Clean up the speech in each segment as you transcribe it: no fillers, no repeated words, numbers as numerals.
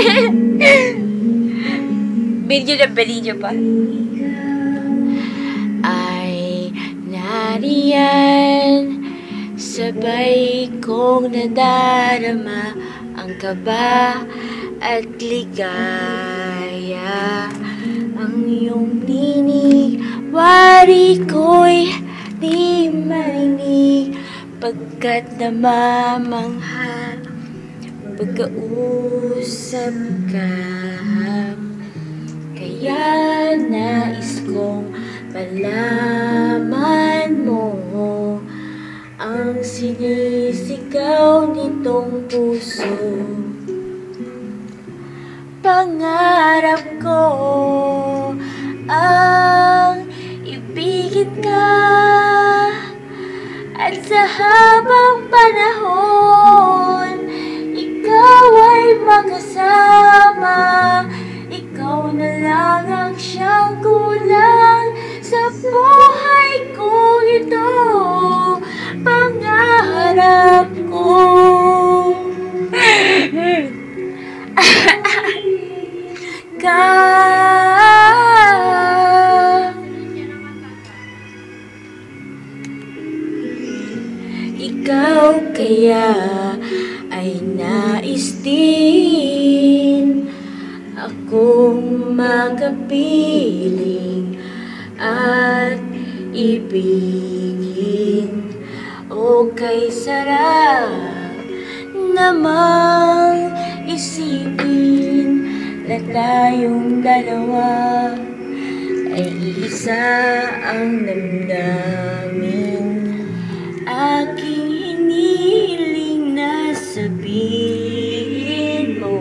Video pa. Ay nariyan, sabay kong nadarama ang kaba at ligaya. Ang iyong tinig, wari ko'y di marinig, pagkat namamangha pagkausap ka. Kaya nais kong malaman mo ang sinisigaw nitong puso. Pangarap ko ang ibigin ka, at sa habang panahon ikaw ay makasama. Ikaw na lang ang siyang kulang sa buhay ko ito. Pangarap ko ka. Ikaw kaya ay nais din akong makapiling at ibigin. O kay sarap namang isipin na tayong dalawa ay isa ang damdamin. Aking hiniling na sabihin mo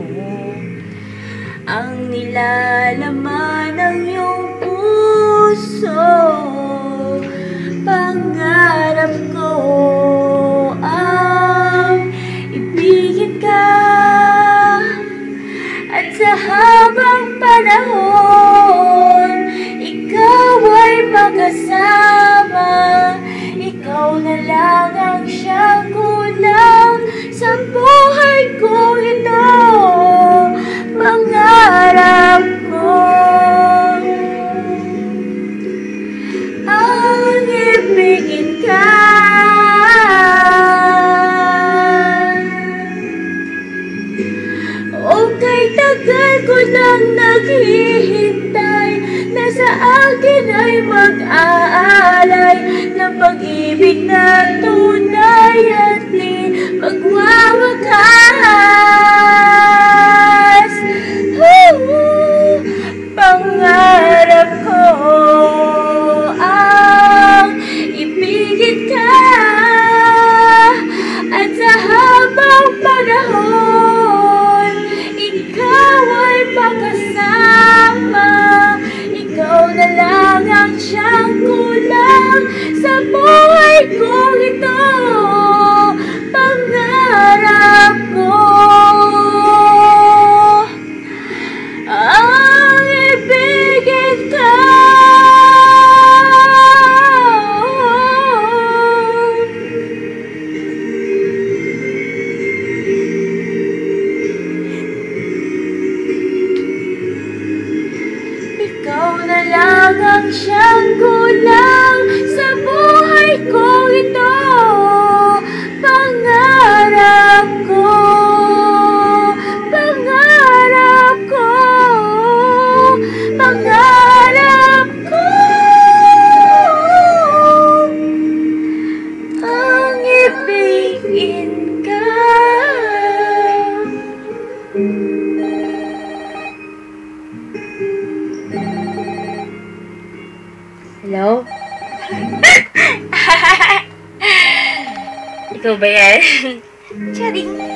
ang nilalaman ng iyong puso. Pangarap ko ang ibigin ka, at sa habang panahon ikaw ay makasama. Ikaw na lang ang siyang kulang sa buhay ko ito. Pangarap ko ang ibigin ka. Okay, tagal ko nang naghihintay na sa akin ay mag-aalay ng pag-ibig na tunay at di magwawakas. Pangarap ko ang ibigin ka, at sa habang panahon ikaw ay makasama. Ikaw na lang ang siyang kulang sa buhay ko ito. Pangarap ko ang ibigin ka. Ikaw na lang ang siyang kulang sa buhay ko ito. Pangarap ko, pangarap ko, pangarap ko ang ibigin ka. Hello? Ikaw ba yan? Charing!